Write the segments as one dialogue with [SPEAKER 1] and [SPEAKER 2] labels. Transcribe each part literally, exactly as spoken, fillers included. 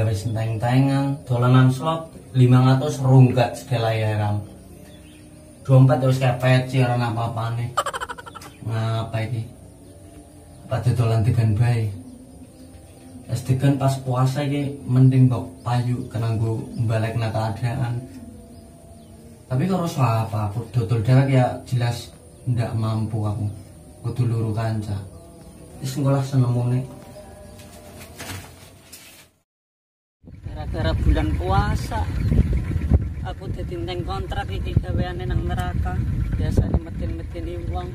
[SPEAKER 1] gawe senteng-tengan, dolanan slot lima ratus rungkat segala yaram. Dompet terus kepet sih orang apa-apa nih. Ngapa ini? Pada dolan dengan baik. Es degan pas puasa ini mending kok payu kena gue balik na keadaan. Tapi kalau soal apa, aku dodol dewek ya jelas ndak mampu aku. Kudu luru kanca. Wis ngolah senemune.
[SPEAKER 2] Gara-gara bulan puasa aku dadi nteng kontrak iki gaweane nang neraka. Biasane metin-metini wong.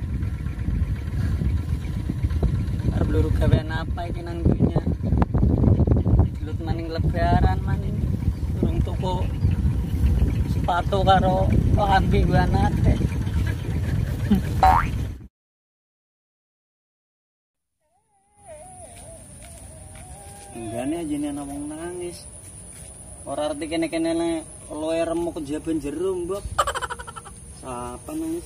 [SPEAKER 2] Arep luru gawean apa iki nang dunya? Dilut maning lebaran maning. Durung tuku sepatu karo lambi gue anake. Enggane aja nih anak wong nangis. Ora arti kene-kene le loe remuk kejaban jero, Mbok. Sapa nangis?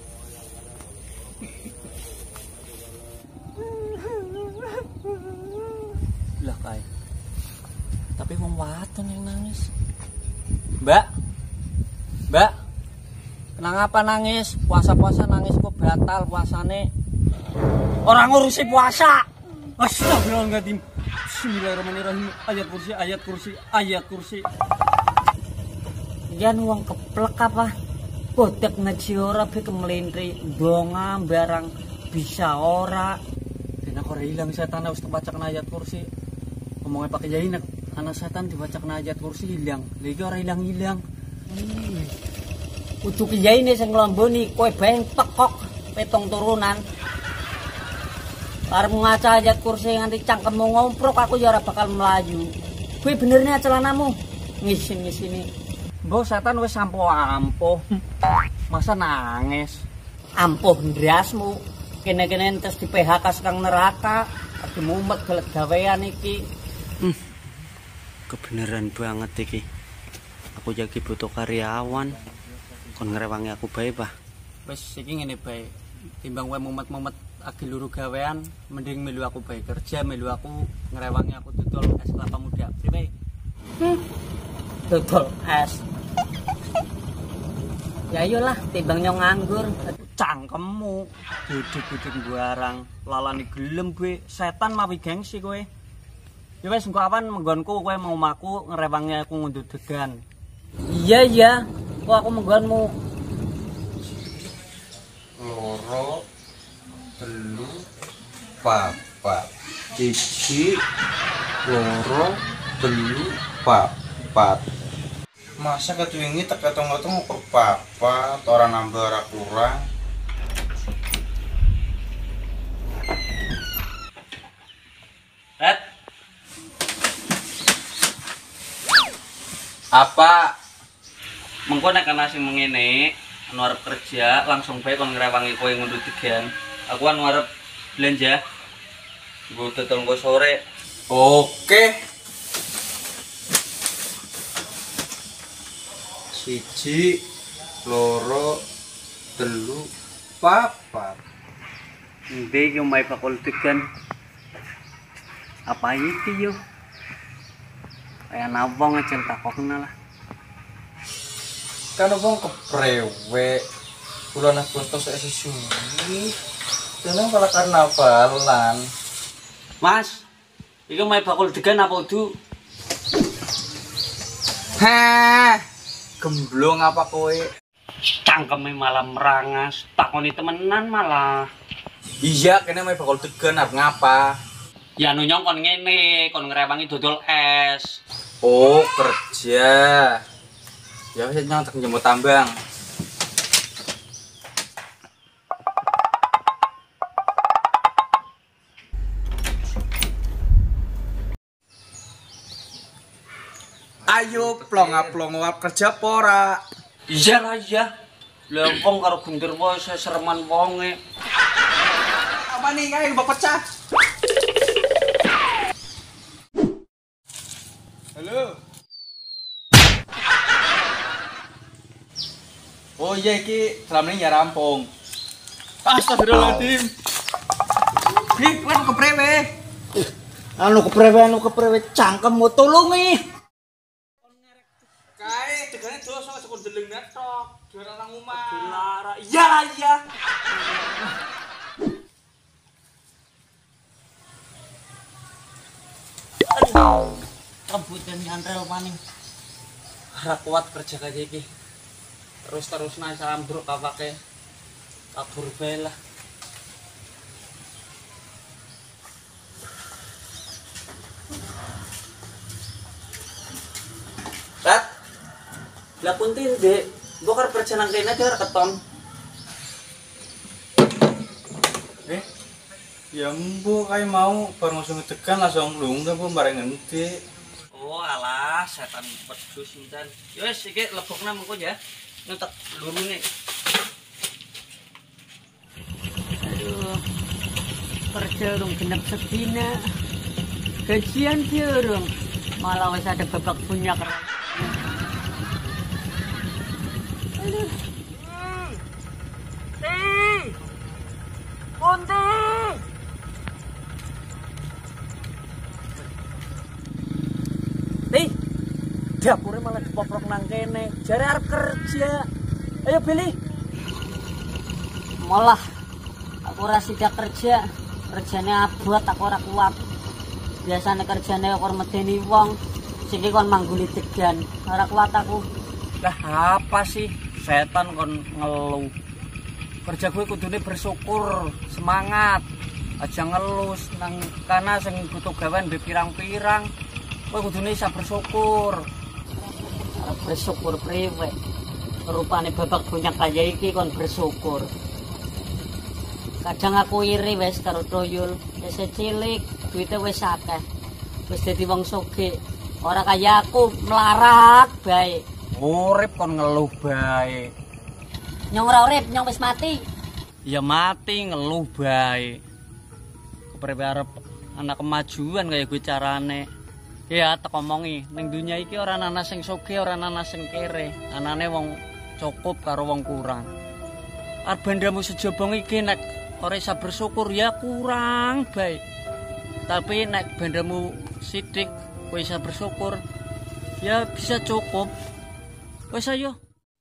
[SPEAKER 2] Lah kae. Tapi wong wadon yang nangis. Mbak. Mbak. Kenapa nangis? Puasa-puasa nangis kok batal puasane. Orang ngurusi puasa. Astagfirullahaladzim. Bismillahirrahmanirrahim. Ayat kursi, ayat kursi, ayat kursi. Jan wong keplek apa? Bodek ngaji ora be kemelintri, bonga barang bisa ora. Dina ora ilang setan wis bacakan ayat kursi. Ngomongnya pakai jahit anak setan dibacakan ayat kursi hilang. Lagi ora hilang-hilang. Hmm. Kudu kiai ne sing nglomboni kowe bae tekok petong turunan. Arep ngaca ayat kursi nganti cangkemmu ngomprok aku ya ora bakal melayu. Kuwi benernya celanamu ngisin-ngisini. Mbok setan wis ampuh-ampuh. Masa nangis? Ampuh ndrasmu. Kene-kene entes di P H K sekang neraka. Ade mumet gelek gawean iki. Hmm. Kebeneran banget iki. Aku jadi butuh karyawan. Kon ngrewangi aku bae, Pak. Wis iki ngene bae. Timbang wae mumet-mumet agi luru gawean, mending melu aku bae kerja, melu aku ngrewangi aku dodol es kelapa muda. Priwe? Hmm. Dodol es. Ya iyalah, timbang nyong nganggur. Cangkemmu. Duduk-duduk barang, lalani gelem kowe, setan mawi gengsi kowe. Ya wis engko awan menggonku kowe mau maku ngrewangi aku ngundut degan. Iya iya, kok aku menggonmu.
[SPEAKER 3] Loro telu papat cici loro telu papat. Masa ketuingi tak ketemu-ketemu per papat orang nambah ora kurang.
[SPEAKER 2] Red.
[SPEAKER 1] Apa?
[SPEAKER 2] Mengko nek ana sing mengene, anu arep kerja langsung bae kon ngrewangi kowe ngundut degan. Aku anu arep belanja. Nggo dodol engko sore.
[SPEAKER 3] Oke. Siji loro telu papat.
[SPEAKER 2] Endi yo mai bakul degan. Apa iki yo? Kayak nawang aja takokna lah.
[SPEAKER 3] Kan wong keprewek. Bulan Agustus esuk suwi. Jeneng malah karnavalan.
[SPEAKER 2] Mas, iki mai bakul degan apa udu?
[SPEAKER 3] Heh. Gemblong apa kowe?
[SPEAKER 2] Cangkeme malah merangas, takoni temenan malah.
[SPEAKER 3] Iya, kene mai bakul degan arep ngapa?
[SPEAKER 2] Ya anu nyong kon ngene, kon ngrewangi dodol es.
[SPEAKER 3] Oh, kerja. Ya wis nyontek njemut tambang. Ayo plong-plong wap kerja pora.
[SPEAKER 2] Iya lah iya. Lah wong karo bunder wae sereman wonge.
[SPEAKER 3] Apa nih kae mbok pecah? Halo. Oh iya iki selama ini ya rampung. Astagfirullahaladzim. Ih, kan keprewe.
[SPEAKER 2] Anu keprewe anu keprewe cangkemmu tulungi.
[SPEAKER 3] Kae degane dosa aja kon deleng netok. Diora nang omah.
[SPEAKER 2] Dilara. Iya iya. Aduh. Rebutan nyantrel paning. Ora kuat kerja kayak iki. Terus-terus naik ambruk kapake. Kabur bae lah. Rat. Lah punti Dek, mbok arep kerja nang kene ora keton.
[SPEAKER 3] Eh. Ya mbo kae mau bar langsung ngedegan langsung lunga mbo bareng ngendi.
[SPEAKER 2] Oh alah, setan pedus sinten. Ya wis iki lebokna mengko ya. Nyetek lurune. Aduh. Kerja urung genep sedina. Gajian urung. Malah wis ada babak punya keras. Aduh. Hei. Kunti. Nih, dapurnya malah dipoprok nang kene. Jare arep kerja. Ayo Billy. Malah aku ora sidak kerja. Kerjane abot aku ora kuat. Biasane kerjane kok medeni wong. Siki kon mangguli degan. Ora kuat aku. Lah apa sih? Setan kon ngeluh. Kerja gue kudune bersyukur, semangat. Aja ngelus nang kana sing butuh gawean mbek pirang-pirang. Kowe kudune isa bersyukur. Bersyukur priwe? Rupane babak bunyak kaya iki kon bersyukur. Kadang aku iri wis karo Toyul, wis cilik, duite wis akeh. Wis dadi wong sugih. Ora kaya aku melarat bae. Urip kon ngeluh bae. Nyong ora urip, nyong wis mati. Ya mati ngeluh bae. Kepriwe arep anak kemajuan kaya gue carane. Ya tak omongi, ning dunia iki ora ana sing sugih, ora ana sing kere. Anane wong cukup karo wong kurang. Arep bandamu sejobong iki nek ora isa bersyukur ya kurang bae. Tapi nek bandamu sithik kowe isa bersyukur ya bisa cukup. Wes ayo.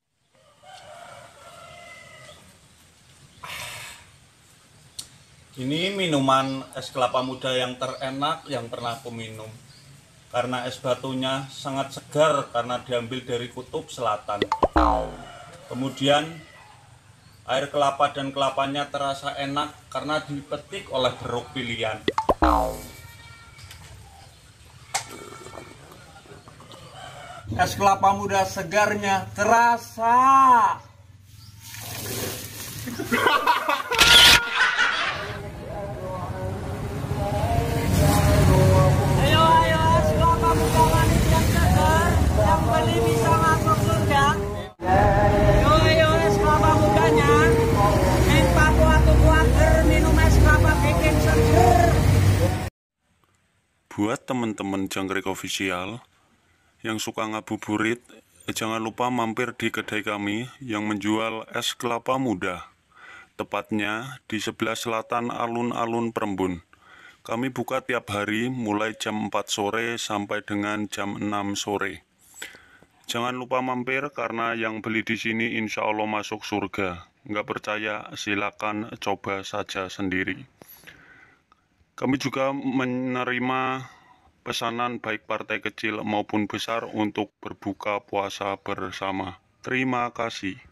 [SPEAKER 4] Ini minuman es kelapa muda yang terenak yang pernah aku minum. Karena es batunya sangat segar karena diambil dari kutub selatan. Kemudian air kelapa dan kelapanya terasa enak karena dipetik oleh beruk pilihan. Es kelapa muda segarnya terasa.
[SPEAKER 2] Ayo ayo es kelapa muda manis yang segar, yang beli bisa masuk surga. Ayo ayo es kelapa mudanya, main paku atau kuater minum es kelapa bikin seger.
[SPEAKER 4] Buat teman-teman Jangkrik Official yang suka ngabuburit, jangan lupa mampir di kedai kami yang menjual es kelapa muda. Tepatnya di sebelah selatan alun-alun Perembun. Kami buka tiap hari mulai jam empat sore sampai dengan jam enam sore. Jangan lupa mampir karena yang beli di sini insya Allah masuk surga. Nggak percaya silakan coba saja sendiri. Kami juga menerima pesanan baik partai kecil maupun besar untuk berbuka puasa bersama. Terima kasih.